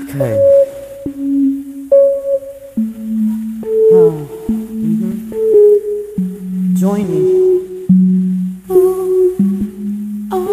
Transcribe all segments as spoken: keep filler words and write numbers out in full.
Okay. Oh. Mm-hmm. Join me. Ooh, oh.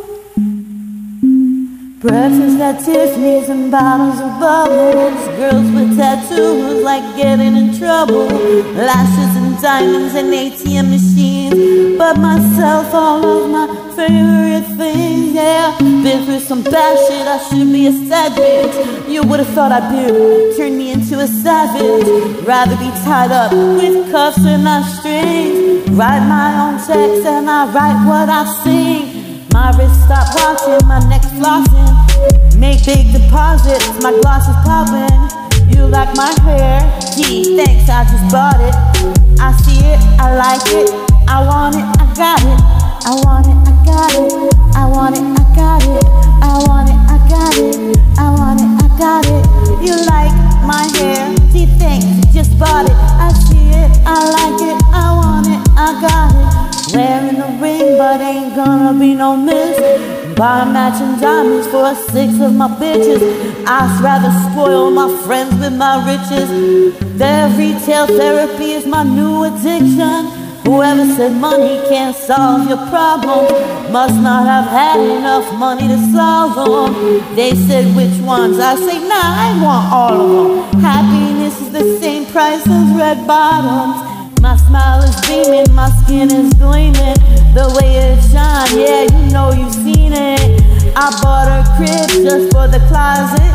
Breakfast at Tiffany's and bottles of bubbles. Girls with tattoos like getting in trouble. Lashes and diamonds and A T M machines. But myself, all of my favorite things, yeah. Been through some bad shit, I should be a sad bitch. You would've thought I'd be turn me into a savage. Rather be tied up with cuffs and not strings. Write my own checks and I write what I sing. My wrist stop watching, my neck flossing. Make big deposits, my gloss is popping. You like my hair? Gee, thanks, I just bought it. I see it, I like it, I want it, I got it. I want it, I got it, I want it, I got it. I want it, I got it, I want it, I got it. You like my hair? Gee, thanks, just bought it. I see it, I like it, I want it, I got it. Wearing a ring, but ain't gonna be no miss. Buy matching diamonds for a six of my bitches. I'd rather spoil my friends with my riches. Their retail therapy is my new addiction. Whoever said money can't solve your problems must not have had enough money to solve them. They said which ones? I say nah, I want all of them. Happiness is the same price as red bottoms. My smile is beaming, my skin is gleaming. The way it shines, yeah, you know you've seen it. I bought her crib just for the closet.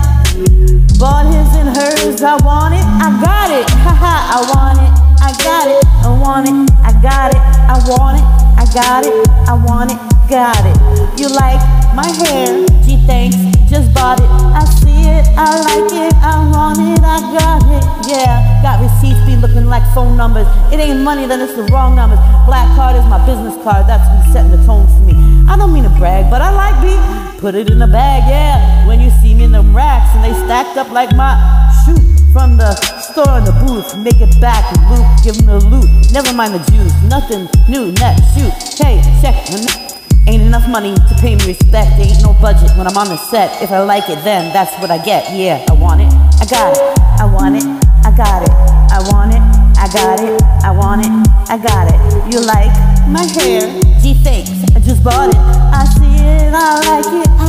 Bought his and hers, I want it, I got it. Haha, I want it, I got it. I want it, I got it. I want it, I got it. I want it, got it. You like my hair? Gee, thanks, just bought it. I see it, I like it. I want it, I got it. Yeah, got receipts be looking like phone numbers. It ain't money, then it's the wrong numbers. Black card is my business card, that's me setting the tone for me. I don't mean to brag, but I like beat. Put it in the bag, yeah. When you see me in them racks and they stacked up like my shoot from the store in the booth, make it back and loot, give them the loot. Never mind the juice, nothing new, next shoot. Hey, check, ain't enough money to pay me respect. There ain't no budget when I'm on the set. If I like it, then that's what I get. Yeah, I want it, I got it. I want it, I got it. I want it, I got it. I want it, I got it. You like my hair? Gee, thanks, I just bought it. I see it, I like it. I